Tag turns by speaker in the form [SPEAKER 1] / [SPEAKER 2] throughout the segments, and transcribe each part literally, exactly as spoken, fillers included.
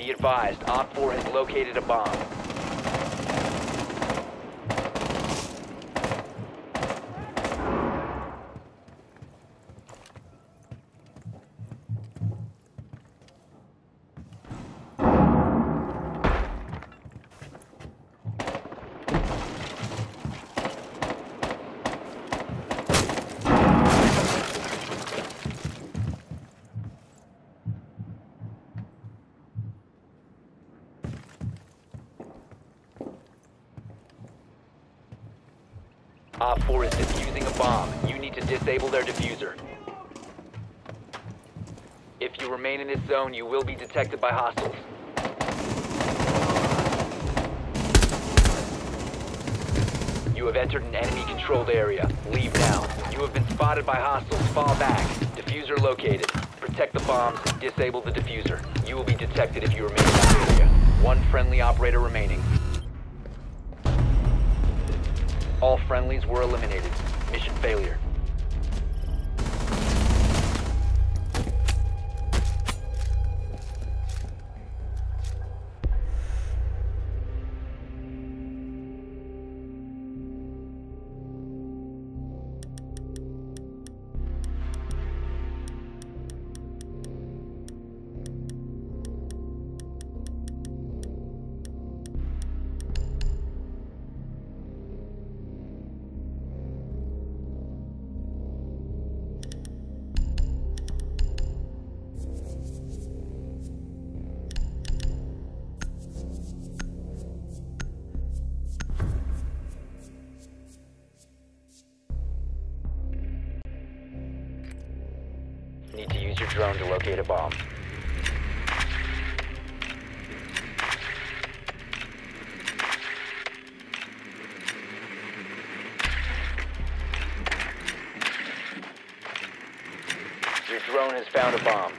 [SPEAKER 1] Be advised, Op four has located a bomb. Op four is defusing a bomb. You need to disable their diffuser. If you remain in this zone, you will be detected by hostiles. You have entered an enemy-controlled area. Leave now. You have been spotted by hostiles. Fall back. Diffuser located. Protect the bombs. Disable the diffuser. You will be detected if you remain in that area. One friendly operator remaining. All friendlies were eliminated. Mission failure. Need to use your drone to locate a bomb. Your drone has found a bomb.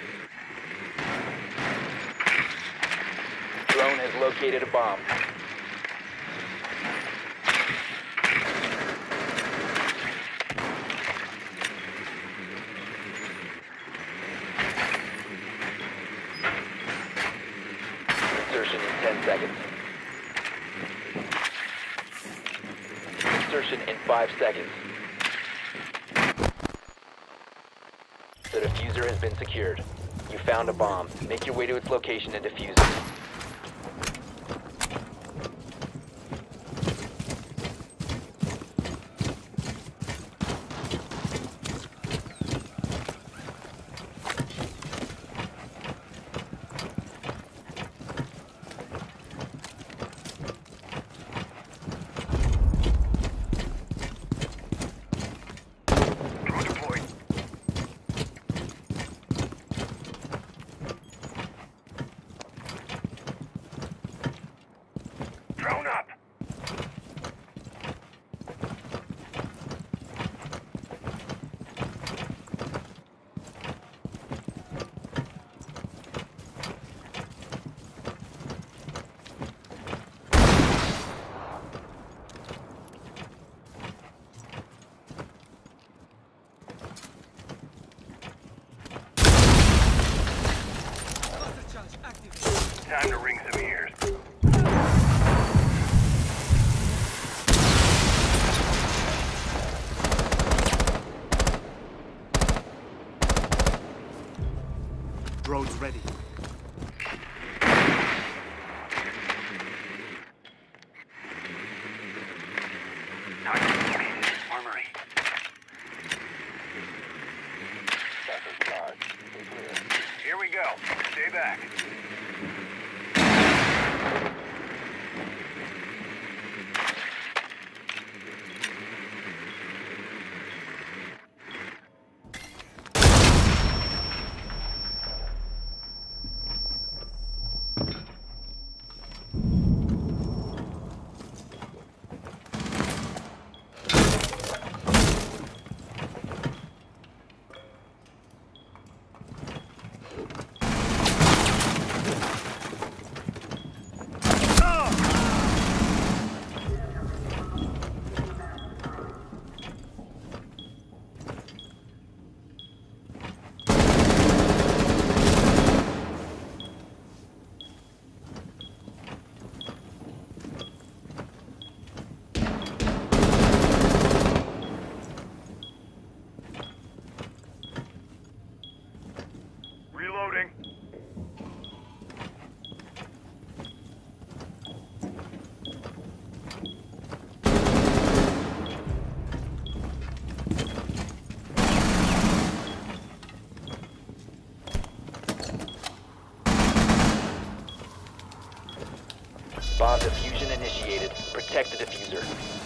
[SPEAKER 1] Drone has located a bomb. Insertion in ten seconds. Insertion in five seconds. The diffuser has been secured. You found a bomb. Make your way to its location and defuse it.
[SPEAKER 2] Time to ring some ears.
[SPEAKER 3] Drone's ready.
[SPEAKER 2] Armory. Here we go. Stay back.
[SPEAKER 1] Protect the diffuser.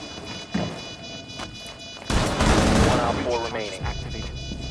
[SPEAKER 1] One op four remaining.
[SPEAKER 3] Activated.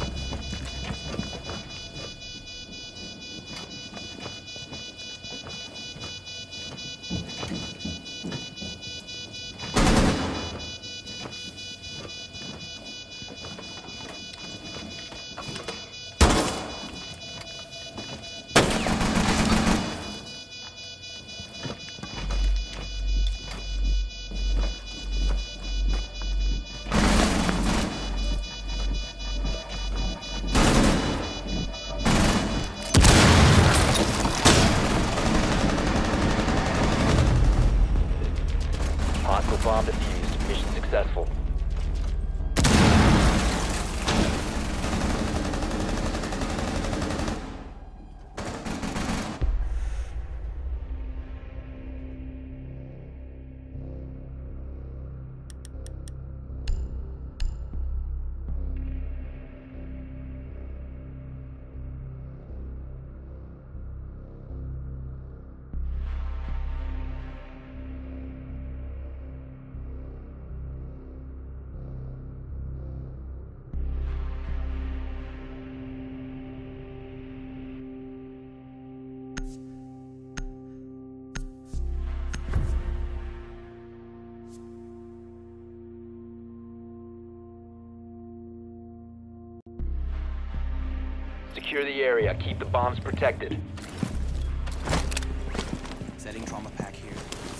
[SPEAKER 1] Hostile bomb defused. Mission successful. Secure the area. Keep the bombs protected.
[SPEAKER 4] Setting trauma pack here.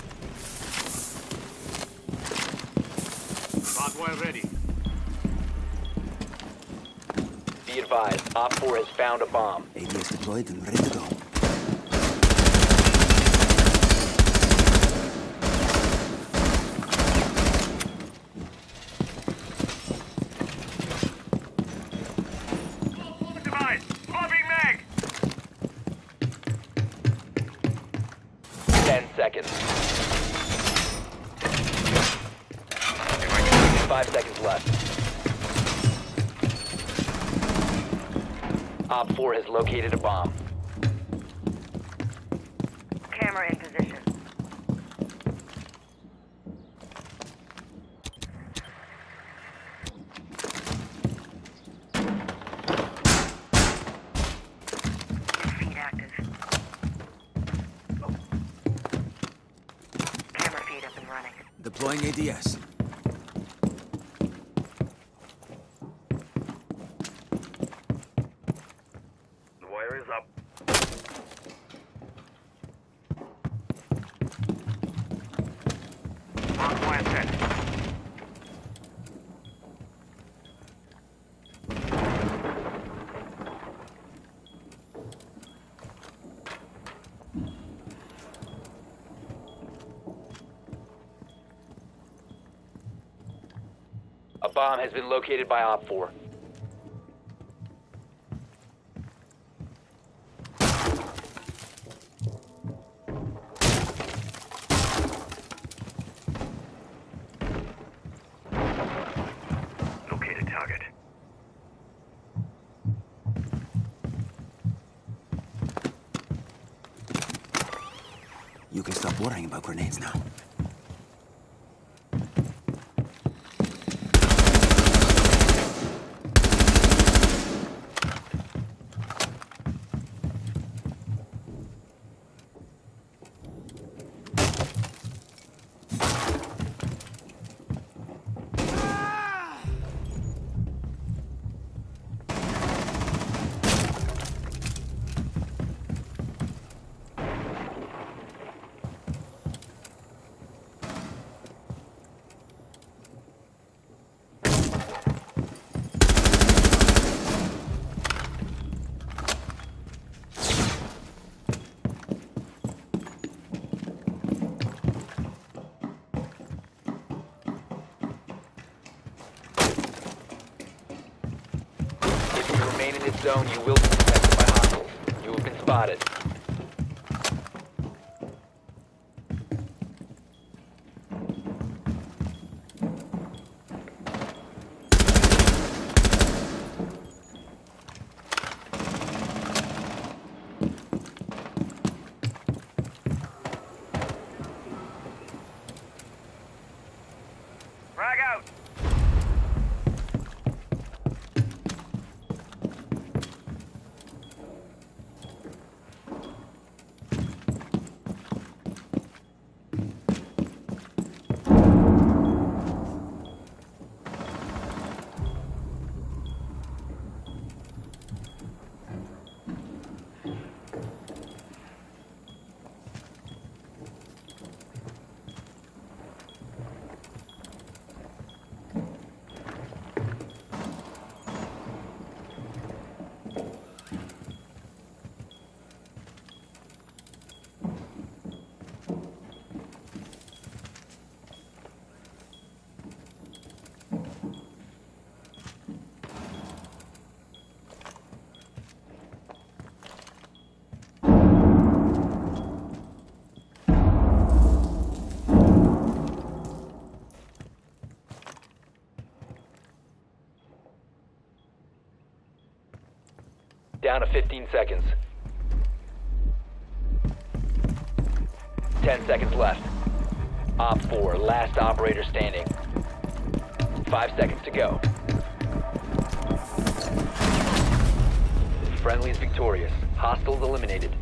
[SPEAKER 3] Hardware ready.
[SPEAKER 1] Be advised, Op four has found a bomb.
[SPEAKER 4] A D S deployed and ready to go.
[SPEAKER 2] Device. Popping mag.
[SPEAKER 1] Ten seconds. Five seconds left. Op four has located a bomb.
[SPEAKER 5] Camera in position. Feed active. Camera feed up and running.
[SPEAKER 4] Deploying A D S.
[SPEAKER 2] The wire is up. Hardwire set.
[SPEAKER 1] A bomb has been located by Op four.
[SPEAKER 2] Located target.
[SPEAKER 4] You can stop worrying about grenades now.
[SPEAKER 1] If you remain in this zone, you will be detected by hostiles. You have been spotted. Down to fifteen seconds. ten seconds left. Op four, last operator standing. Five seconds to go. Friendly is victorious. Hostiles eliminated.